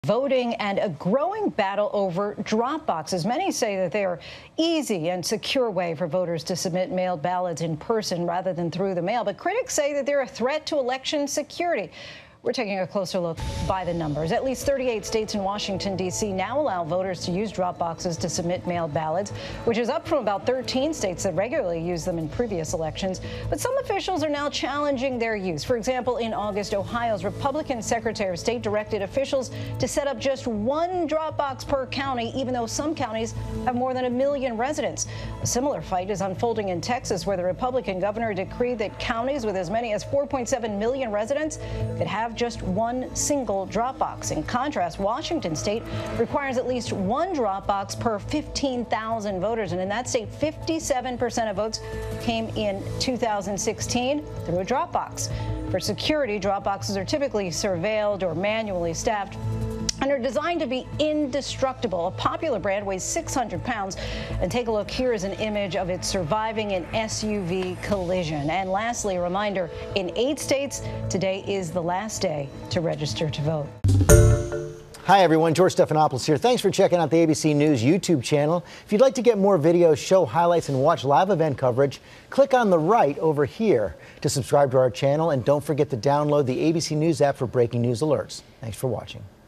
Voting and a growing battle over drop boxes. Many say that they are easy and secure way for voters to submit mailed ballots in person rather than through the mail. But critics say that they're a threat to election security. We're taking a closer look by the numbers. At least 38 states and Washington, D.C. now allow voters to use drop boxes to submit mailed ballots, which is up from about 13 states that regularly use them in previous elections. But some officials are now challenging their use. For example, in August, Ohio's Republican Secretary of State directed officials to set up just one drop box per county, even though some counties have more than 1 million residents. A similar fight is unfolding in Texas, where the Republican governor decreed that counties with as many as 4.7 million residents could have just one single drop box. In contrast, Washington state requires at least one drop box per 15,000 voters. And in that state, 57% of votes came in 2016 through a drop box. For security, drop boxes are typically surveilled or manually staffed and are designed to be indestructible. A popular brand weighs 600 pounds. And take a look. Here is an image of it surviving an SUV collision. And lastly, a reminder, in 8 states, today is the last day to register to vote. Hi, everyone. George Stephanopoulos here. Thanks for checking out the ABC News YouTube channel. If you'd like to get more videos, show highlights, and watch live event coverage, click on the right over here to subscribe to our channel. And don't forget to download the ABC News app for breaking news alerts. Thanks for watching.